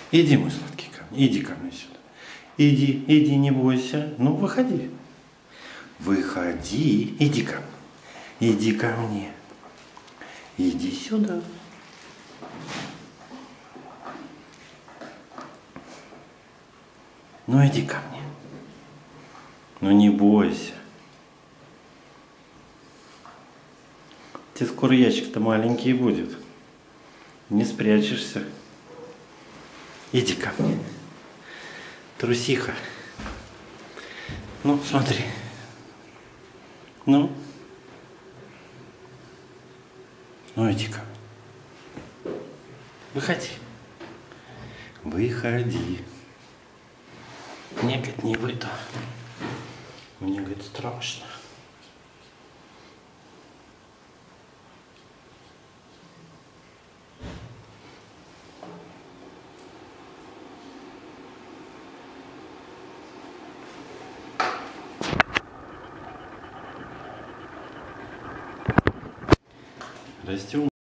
Иди, мой сладкий, ко мне. Иди ко мне сюда. Иди, иди, не бойся. Ну, выходи. Выходи. Иди ко мне. Иди ко мне. Иди сюда. Ну, иди ко мне. Ну, не бойся. Тебе скоро ящик-то маленький будет. Не спрячешься. Иди ко мне. Трусиха. Ну, смотри. Ну. Ну, иди ко мне. Выходи. Выходи. Мне, говорит, не выйду. Мне, говорит, страшно. Растем.